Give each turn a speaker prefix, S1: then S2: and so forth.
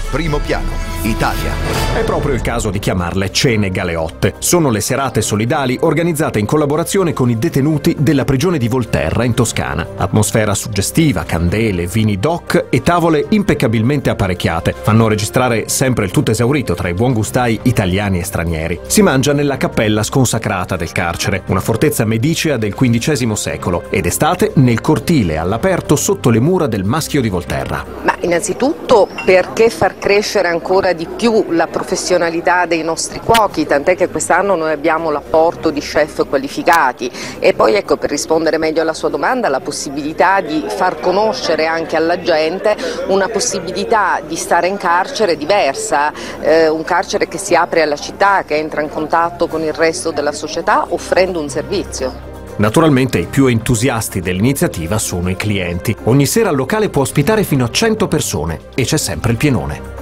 S1: Primo piano, Italia.
S2: È proprio il caso di chiamarle cene galeotte. Sono le serate solidali organizzate in collaborazione con i detenuti della prigione di Volterra in Toscana. Atmosfera suggestiva, candele, vini doc e tavole impeccabilmente apparecchiate fanno registrare sempre il tutto esaurito tra i buongustai italiani e stranieri. Si mangia nella cappella sconsacrata del carcere, una fortezza medicea del XV secolo, ed estate nel cortile all'aperto sotto le mura del Maschio di Volterra.
S3: Ma innanzitutto perché far crescere ancora di più la professionalità dei nostri cuochi, tant'è che quest'anno noi abbiamo l'apporto di chef qualificati, e poi ecco, per rispondere meglio alla sua domanda, la possibilità di far conoscere anche alla gente una possibilità di stare in carcere diversa, un carcere che si apre alla città, che entra in contatto con il resto della società offrendo un servizio.
S2: Naturalmente i più entusiasti dell'iniziativa sono i clienti. Ogni sera il locale può ospitare fino a 100 persone e c'è sempre il pienone.